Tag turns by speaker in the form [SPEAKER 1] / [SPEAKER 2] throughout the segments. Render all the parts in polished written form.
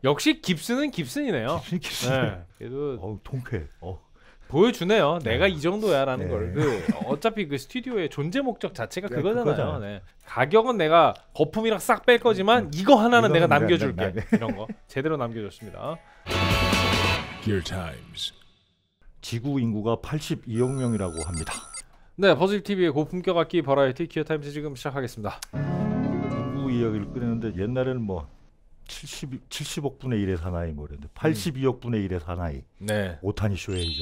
[SPEAKER 1] 역시 깁슨은 깁슨이네요.
[SPEAKER 2] 깁슨.
[SPEAKER 1] 네. 그래도
[SPEAKER 2] 통쾌.
[SPEAKER 1] 보여주네요. 내가 이 정도야라는
[SPEAKER 2] 네.
[SPEAKER 1] 걸. 어차피 그 스튜디오의 존재 목적 자체가
[SPEAKER 2] 네,
[SPEAKER 1] 그거잖아요. 네. 가격은 내가 거품이랑 싹 뺄 거지만 이거 하나는 내가 남겨줄게. 이런 거 제대로 남겨줬습니다.
[SPEAKER 3] Gear Times.
[SPEAKER 2] 지구 인구가 82억 명이라고 합니다.
[SPEAKER 1] 네, 버즈입 TV의 고품격 악기 버라이티 기어 타임즈 지금 시작하겠습니다.
[SPEAKER 2] 인구 이야기를 꺼내는데 옛날에는 뭐 70억 분의 1의 사나이 뭐 이랬는데 82억 분의 1의 사나이.
[SPEAKER 1] 네.
[SPEAKER 2] 오타니 쇼헤이죠.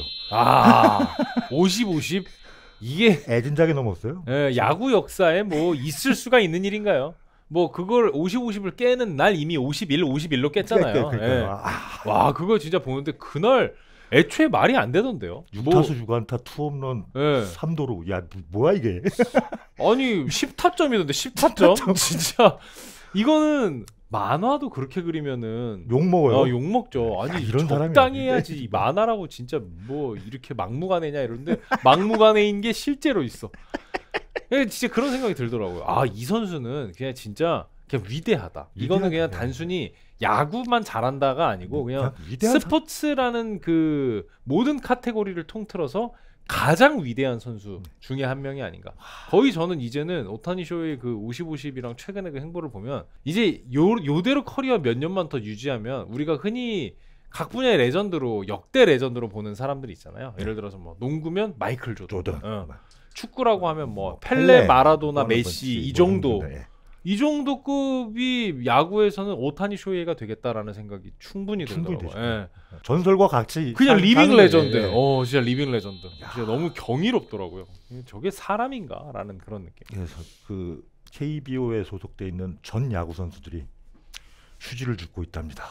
[SPEAKER 1] 50 이게
[SPEAKER 2] 애진작에 넘었어요.
[SPEAKER 1] 야구 역사에 뭐 있을 수가 있는 일인가요? 뭐 그걸 50을 깨는 날 이미 51로 깼잖아요. 와, 그거 진짜 보는데 그날 애초에 말이 안 되던데요.
[SPEAKER 2] 6타수 6안타 2홈런 3도루. 야, 뭐야 이게?
[SPEAKER 1] 아니 10타점이던데 10타점? 진짜 이거는 만화도 그렇게 그리면은
[SPEAKER 2] 욕 먹어요.
[SPEAKER 1] 욕 먹죠. 아니
[SPEAKER 2] 이런
[SPEAKER 1] 적당히 해야지. 만화라고 진짜 뭐 이렇게 막무가내냐 이러는데 막무가내인 게 실제로 있어. 진짜 그런 생각이 들더라고요. 이 선수는 그냥 진짜 그냥 위대하다. 이거는 그냥 단순히 야구만 잘한다가 아니고 그냥 스포츠라는 그 모든 카테고리를 통틀어서 가장 위대한 선수 중에 한 명이 아닌가. 거의 저는 이제는 오타니 쇼의 그 50-50이랑 최근의 그 행보를 보면 이제 요대로 커리어 몇 년만 더 유지하면 우리가 흔히 각 분야의 레전드로 역대 레전드로 보는 사람들이 있잖아요. 예를 들어서 뭐 농구면 마이클 조던. 축구라고 하면 뭐 펠레, 마라도나, 메시 이 정도. 이 정도 급이 야구에서는 오타니 쇼헤이가 되겠다라는 생각이 충분히 들더라고요.
[SPEAKER 2] 전설과 같이
[SPEAKER 1] 그냥 리빙 레전드. 진짜 리빙 레전드. 진짜 너무 경이롭더라고요. 저게 사람인가라는 그런 느낌.
[SPEAKER 2] 그래서 그 KBO에 소속돼 있는 전 야구 선수들이 휴지를 줍고 있답니다.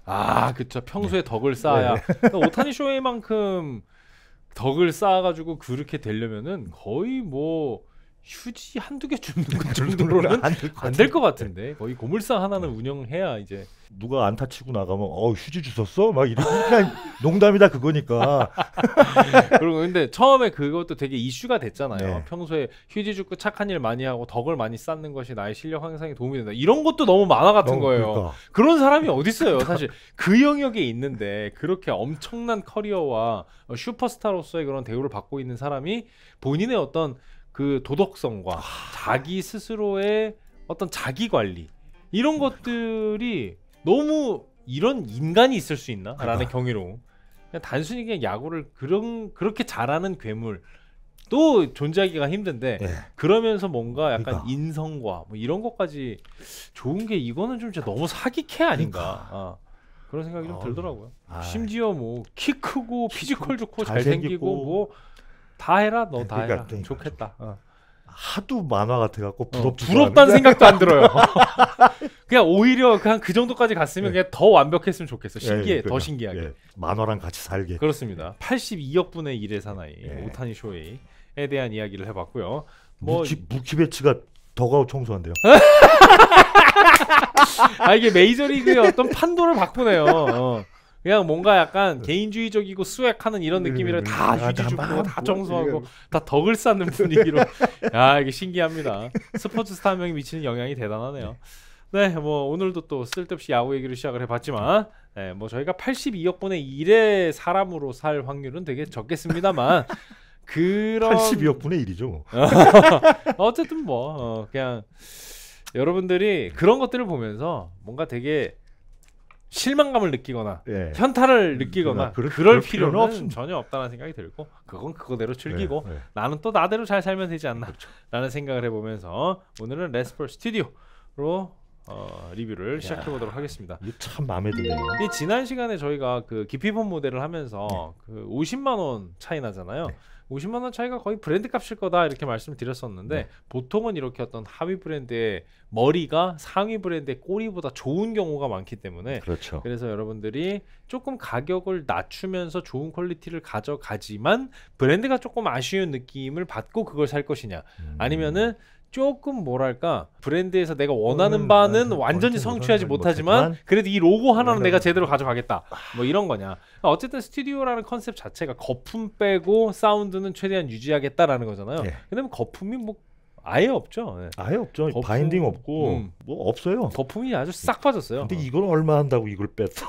[SPEAKER 1] 그쵸. 평소에 덕을 쌓아야. 오타니 쇼헤이만큼 덕을 쌓아가지고 그렇게 되려면은 거의 뭐 휴지 한두 개 주는 것 정도로는 안 될 것 같은데 거의 고물상 하나는 운영해야 이제
[SPEAKER 2] 누가 안타 치고 나가면 휴지 주웠어? 막 이렇게 그냥 농담이다 그거니까.
[SPEAKER 1] 그리고 근데 처음에 그것도 되게 이슈가 됐잖아요. 평소에 휴지 줍고 착한 일 많이 하고 덕을 많이 쌓는 것이 나의 실력 향상에 도움이 된다. 이런 것도 너무 만화 같은 거예요. 그러니까. 그런 사람이 어디 있어요? 사실 그 영역에 있는데 그렇게 엄청난 커리어와 슈퍼스타로서의 그런 대우를 받고 있는 사람이 본인의 어떤 그 도덕성과 자기 스스로의 어떤 자기 관리 이런 것들이 너무 이런 인간이 있을 수 있나? 라는 경이로움. 그냥 단순히 그냥 야구를 그렇게 잘하는 괴물 또 존재하기가 힘든데 그러면서 뭔가 약간 인성과 뭐 이런 것까지 좋은 게 이거는 좀 진짜 너무 사기캐 아닌가. 그런 생각이 좀 들더라고요. 심지어 뭐 키 크고 피지컬 좋고 잘생기고 뭐 다 해라. 너 다 해라. 좋겠다.
[SPEAKER 2] 하도 만화 같아갖고
[SPEAKER 1] 부럽다는 생각도 안 들어요. 그냥 오히려 그냥 그 정도까지 갔으면 그냥 더 완벽했으면 좋겠어. 신기해. 더 신기하게.
[SPEAKER 2] 만화랑 같이 살게.
[SPEAKER 1] 그렇습니다. 82억 분의 1의 사나이 오타니 쇼헤이에 대한 이야기를 해봤고요. 뭐
[SPEAKER 2] 무키베츠가 더가웃 청소한대요.
[SPEAKER 1] 이게 메이저리그의 어떤 판도를 바꾸네요. 그냥 뭔가 약간 개인주의적이고 스웩하는 이런 느낌이라 다 휴지 주고 다 청소하고 다 덕을 쌓는 분위기로. 이게 신기합니다. 스포츠 스타 한 명이 미치는 영향이 대단하네요. 네, 뭐 오늘도 또 쓸데없이 야구 얘기를 시작을 해봤지만 뭐 저희가 82억 분의 1의 사람으로 살 확률은 되게 적겠습니다만 그런
[SPEAKER 2] 82억 분의 1이죠.
[SPEAKER 1] 어쨌든 뭐 그냥 여러분들이 그런 것들을 보면서 뭔가 되게 실망감을 느끼거나 현타를 느끼거나 그럴 필요는 전혀 없다는 생각이 들고 그건 그거대로 즐기고 나는 또 나대로 잘 살면 되지 않나 라는 생각을 해보면서 오늘은 레스폴 스튜디오로 리뷰를 시작해보도록 하겠습니다.
[SPEAKER 2] 이게 참 마음에 드네요.
[SPEAKER 1] 지난 시간에 저희가 그 기피폰 모델을 하면서 그 50만원 차이 나잖아요. 50만원 차이가 거의 브랜드 값일 거다 이렇게 말씀을 드렸었는데 보통은 이렇게 어떤 하위 브랜드의 머리가 상위 브랜드의 꼬리보다 좋은 경우가 많기 때문에 그래서 여러분들이 조금 가격을 낮추면서 좋은 퀄리티를 가져가지만 브랜드가 조금 아쉬운 느낌을 받고 그걸 살 것이냐 아니면은 조금 뭐랄까 브랜드에서 내가 원하는 바는 완전히 성취하지 못하지만 그래도 이 로고 하나는 내가 제대로 가져가겠다 뭐 이런 거냐. 어쨌든 스튜디오라는 컨셉 자체가 거품 빼고 사운드는 최대한 유지하겠다라는 거잖아요. 근데 뭐 거품이 뭐 아예 없죠. 네.
[SPEAKER 2] 아예 없죠.
[SPEAKER 1] 거품,
[SPEAKER 2] 바인딩 없고 뭐 없어요.
[SPEAKER 1] 거품이 아주 싹 빠졌어요.
[SPEAKER 2] 근데 이걸 얼마 한다고 이걸 뺐어?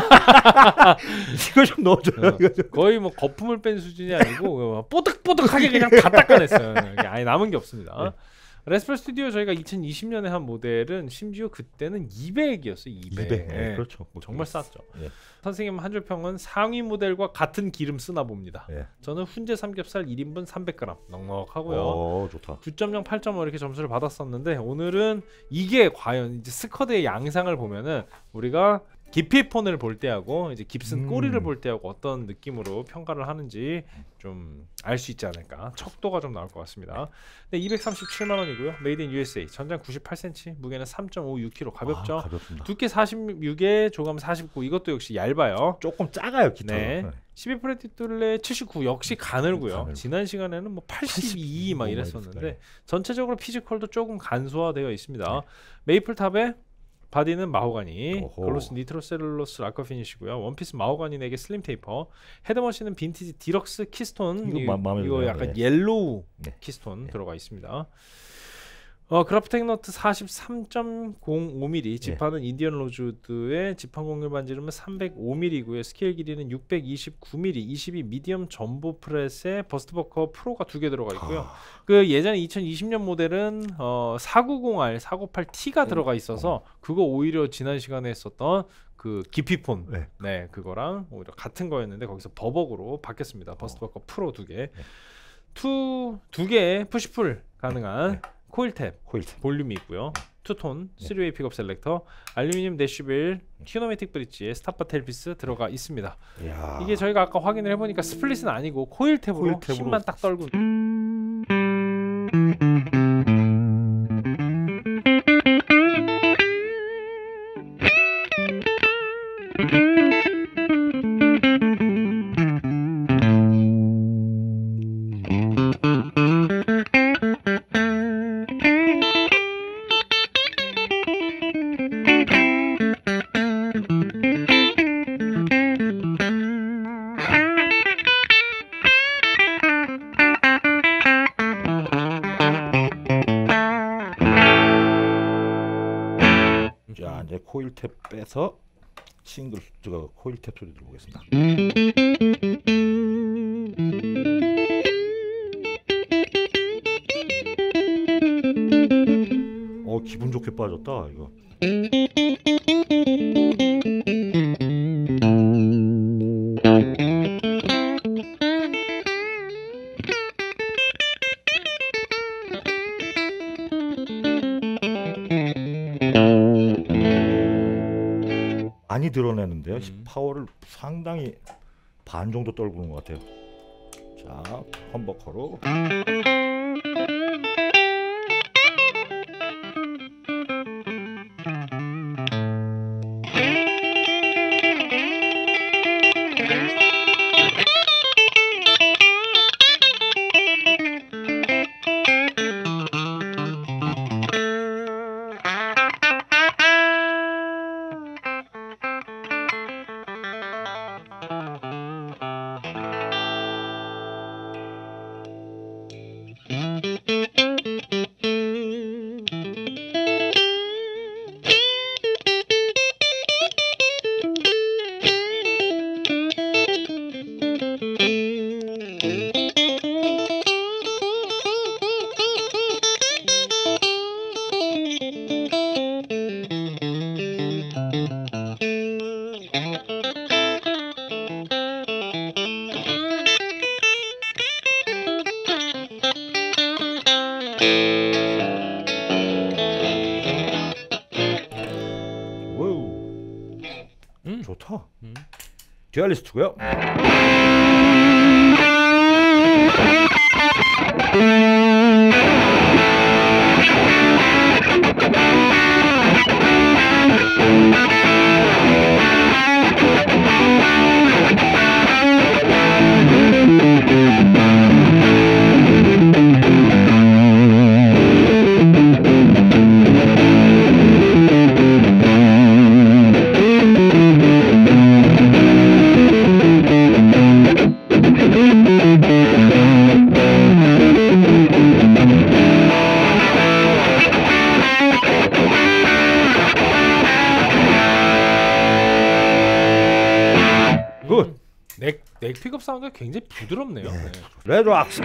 [SPEAKER 2] 이거 좀 넣어줘요. 이거 좀.
[SPEAKER 1] 거의 뭐 거품을 뺀 수준이 아니고 뽀득뽀득하게 그냥 다 닦아냈어요. 아예 남은 게 없습니다.
[SPEAKER 2] 네.
[SPEAKER 1] 레스펠 스튜디오 저희가 2020년에 한 모델은 심지어 그때는 200이었어요. 200.
[SPEAKER 2] 네, 그렇죠.
[SPEAKER 1] 정말 쌌죠.
[SPEAKER 2] 예.
[SPEAKER 1] 선생님 한 줄 평은 상위 모델과 같은 기름 쓰나 봅니다.
[SPEAKER 2] 예.
[SPEAKER 1] 저는 훈제 삼겹살 1인분 300g 넉넉하고요.
[SPEAKER 2] 좋다.
[SPEAKER 1] 9.0, 8.5 이렇게 점수를 받았었는데 오늘은 이게 과연 이제 스커드의 양상을 보면은 우리가 깊이 폰을 볼 때하고 이제 깁슨 꼬리를 볼 때하고 어떤 느낌으로 평가를 하는지 좀 알 수 있지 않을까. 척도가 좀 나올 것 같습니다. 네, 237만 원이고요. 메이드 인 USA. 전장 98cm, 무게는 3.56kg. 가볍죠.
[SPEAKER 2] 가볍습니다.
[SPEAKER 1] 두께 46에 조감 49. 이것도 역시 얇아요.
[SPEAKER 2] 조금 작아요, 기타가.
[SPEAKER 1] 네. 12프렛 뒷둘레 79 역시 가늘고요.
[SPEAKER 2] 가늘고.
[SPEAKER 1] 지난 시간에는 뭐 82 막 이랬었는데 전체적으로 피지컬도 조금 간소화되어 있습니다. 메이플탑에 바디는 마호가니,
[SPEAKER 2] 오호.
[SPEAKER 1] 글로스 니트로셀룰로스 락커 피니시고요. 원피스 마호가니 넥에 슬림 테이퍼, 헤드머신은 빈티지 디럭스 키스톤.
[SPEAKER 2] 이거 마음에
[SPEAKER 1] 이거
[SPEAKER 2] 들어요.
[SPEAKER 1] 약간
[SPEAKER 2] 네.
[SPEAKER 1] 옐로우
[SPEAKER 2] 네.
[SPEAKER 1] 키스톤 들어가 있습니다. 그래프텍 너트 43.05mm, 지판은 인디언 로즈우드의 지판 공률 반지름은 305mm고요. 스케일 길이는 629mm, 22 미디엄 점보 프렛에 버스트 버커 프로가 2개 들어가 있고요. 그 예전에 2020년 모델은 490R, 498T가 들어가 있어서 그거 오히려 지난 시간에 했었던 그 기피폰, 네 그거랑 오히려 같은 거였는데 거기서 버벅으로 바뀌었습니다. 버스트 버커 프로 2개, 두 개의 푸시풀 가능한 코일탭 볼륨이 있고요. 투톤 3웨이 픽업 셀렉터, 알루미늄 대시벨, 튜너매틱 브릿지에 스탑바 텔피스 들어가 있습니다.
[SPEAKER 2] 이야.
[SPEAKER 1] 이게 저희가 아까 확인을 해보니까 스플릿은 아니고 코일탭으로 힘만 딱 떨고.
[SPEAKER 2] 자, 이제 코일탭 빼서 싱글 제가 코일탭 소리 들어보겠습니다. 기분 좋게 빠졌다 이거. 많이 드러내는데요. 파워를 상당히 반 정도 떨구는 것 같아요. 자, 험버커로. 좋다. 듀얼리스트고요. 굿.
[SPEAKER 1] 넥 픽업 사운드가 굉장히 부드럽네요. 네.
[SPEAKER 2] 레드 악스.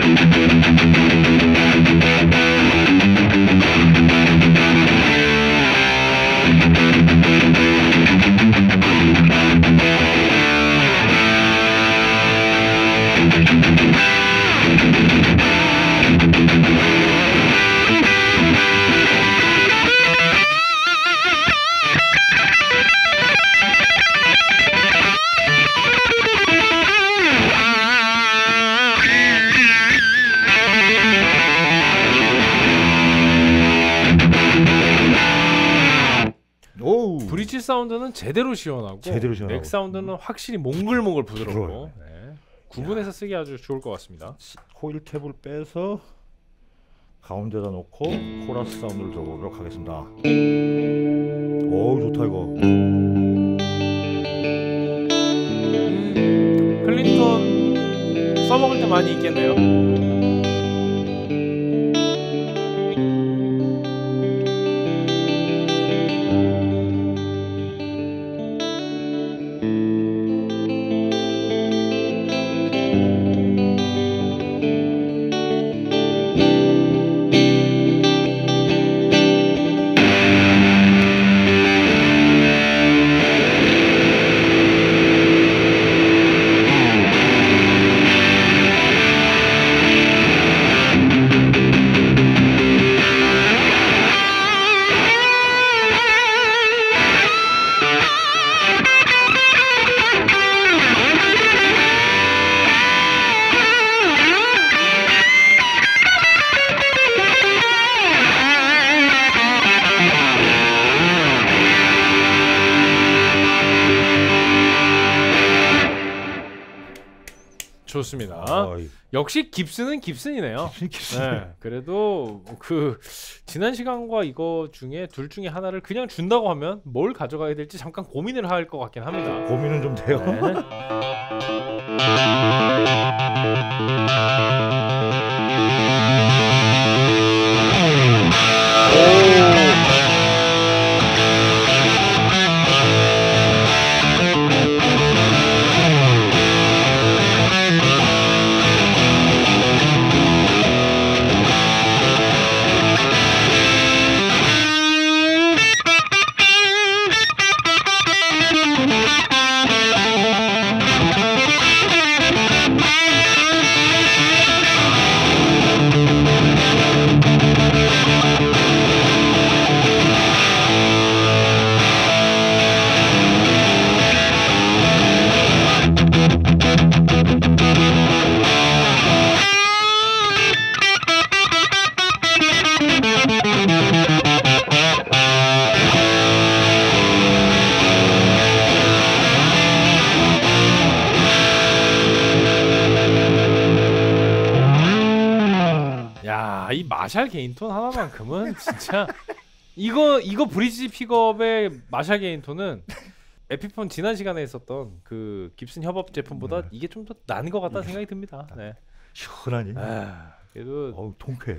[SPEAKER 1] 브릿지 사운드는 제대로 시원하고 넥 사운드는 확실히 몽글몽글 부드럽고 네. 구분해서 쓰기 아주 좋을 것 같습니다.
[SPEAKER 2] 코일 캡을 빼서 가운데다 놓고 코러스 사운드를 들어보도록 하겠습니다. 오 좋다 이거.
[SPEAKER 1] 클린턴 써먹을 때 많이 있겠네요. 좋습니다. 역시 깁슨은 깁슨이네요. 네, 그래도 그 지난 시간과 이거 중에 둘 중에 하나를 그냥 준다고 하면 뭘 가져가야 될지 잠깐 고민을 할 것 같긴 합니다.
[SPEAKER 2] 고민은 좀 돼요. 네.
[SPEAKER 1] 이 마샬 게인톤 하나만큼은 진짜 이거 브리지 픽업의 마샬 게인톤은 에피폰 지난 시간에 있었던 그 깁슨 협업 제품보다 이게 좀 더 나은 것 같다는 생각이 듭니다. 네.
[SPEAKER 2] 시원하니.
[SPEAKER 1] 그래도
[SPEAKER 2] 통쾌해.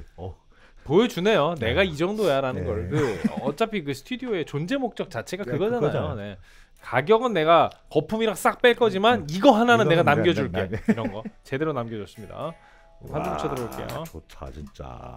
[SPEAKER 1] 보여주네요. 내가 이 정도야라는 걸. 어차피 그 스튜디오의 존재 목적 자체가 그거잖아요. 네. 가격은 내가 거품이랑 싹 뺄 거지만 이거 하나는 내가 남겨줄게. 이런 거 제대로 남겨줬습니다. 반드시 쳐들어올게요.
[SPEAKER 2] 좋다 진짜.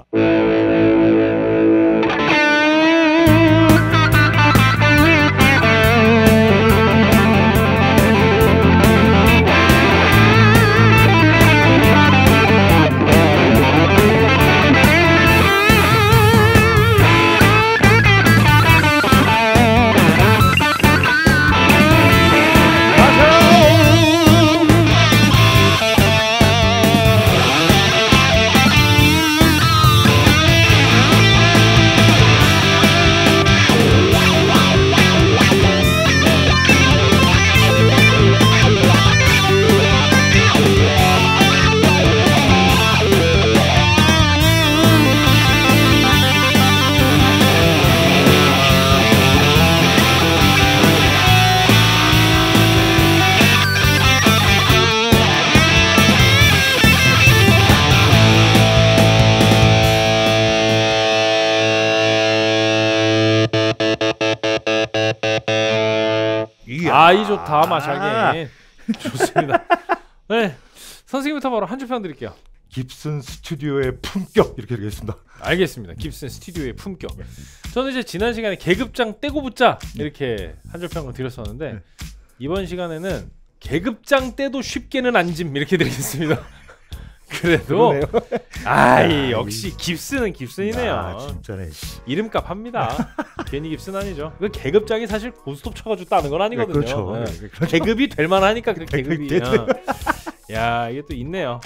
[SPEAKER 1] 이 좋다 마샬 게인. 좋습니다. 네, 선생님부터 바로 한 줄 평 드릴게요.
[SPEAKER 2] 깁슨 스튜디오의 품격 이렇게 되겠습니다.
[SPEAKER 1] 알겠습니다. 깁슨 스튜디오의 품격. 저는 이제 지난 시간에 계급장 떼고 붙자 이렇게 한 줄 평을 드렸었는데 이번 시간에는 계급장 떼도 쉽게는 안짐 이렇게 드리겠습니다. 그래도 역시 깁슨은 깁슨이네요.
[SPEAKER 2] 아, 진짜네.
[SPEAKER 1] 이름값 합니다. 괜히 깁슨 아니죠. 그 계급장이 사실 고스톱 쳐가지고 따는 건 아니거든요.
[SPEAKER 2] 그렇죠.
[SPEAKER 1] 네. 계급이 될 만하니까 그 계급이. 야, 이게 또 있네요.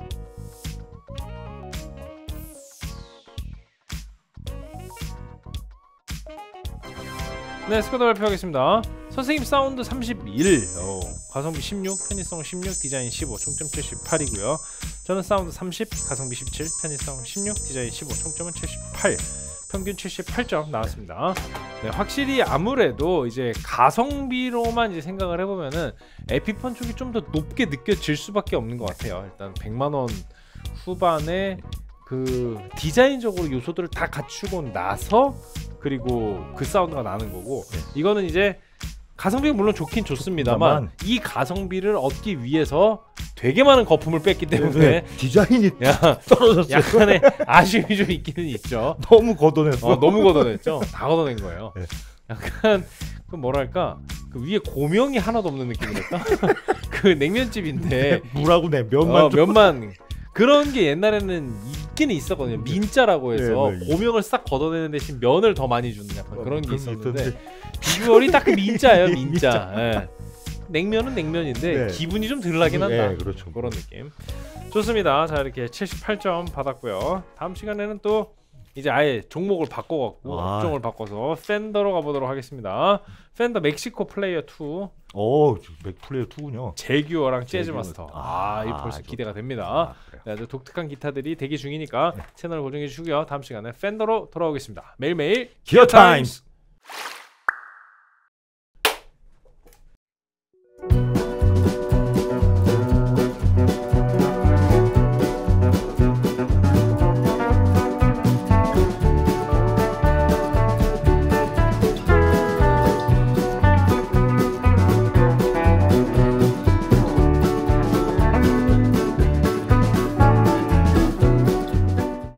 [SPEAKER 1] 네, 스코어 발표하겠습니다. 선생님 사운드 31, 가성비 16, 편의성 16, 디자인 15, 총점 78이고요. 저는 사운드 30, 가성비 17, 편의성 16, 디자인 15, 총점은 78, 평균 78점 나왔습니다. 네, 확실히 아무래도 이제 가성비로만 이제 생각을 해보면은 에피펀 쪽이 좀 더 높게 느껴질 수밖에 없는 것 같아요. 일단 100만 원 후반에 그 디자인적으로 요소들을 다 갖추고 나서 그리고 그 사운드가 나는 거고, 이거는 이제 가성비가 물론 좋긴 좋습니다만 이 가성비를 얻기 위해서 되게 많은 거품을 뺐기 때문에
[SPEAKER 2] 디자인이 떨어졌어요.
[SPEAKER 1] 약간의 아쉬움이 좀 있기는 있죠.
[SPEAKER 2] 너무 걷어냈어.
[SPEAKER 1] 너무 걷어냈죠. 다 걷어낸 거예요. 약간 그 뭐랄까, 그 위에 고명이 하나도 없는 느낌이랄까. 그 냉면집인데
[SPEAKER 2] 물하고 냉면만
[SPEAKER 1] 면만 그런 게 옛날에는 있기는 있었거든요. 민자라고 해서
[SPEAKER 2] 네.
[SPEAKER 1] 고명을 싹 걷어내는 대신 면을 더 많이 주는 약간 그런 게 있었는데 비주얼이 딱 그 민자예요. 민자. 네. 냉면은 냉면인데 기분이 좀 덜 나긴 한다.
[SPEAKER 2] 그렇죠.
[SPEAKER 1] 그런 느낌. 좋습니다. 자, 이렇게 78점 받았고요. 다음 시간에는 또 이제 아예 종목을 바꿔갖고 업종을 바꿔서 팬더로 가보도록 하겠습니다. 팬더 멕시코 플레이어 2.
[SPEAKER 2] 맥플레이어 2군요.
[SPEAKER 1] 제규어랑 재즈마스터. 이 벌써 기대가 됩니다. 네, 아주 독특한 기타들이 대기 중이니까 채널 고정해 주시고요. 다음 시간에 팬더로 돌아오겠습니다. 매일매일
[SPEAKER 2] 기어 타임스.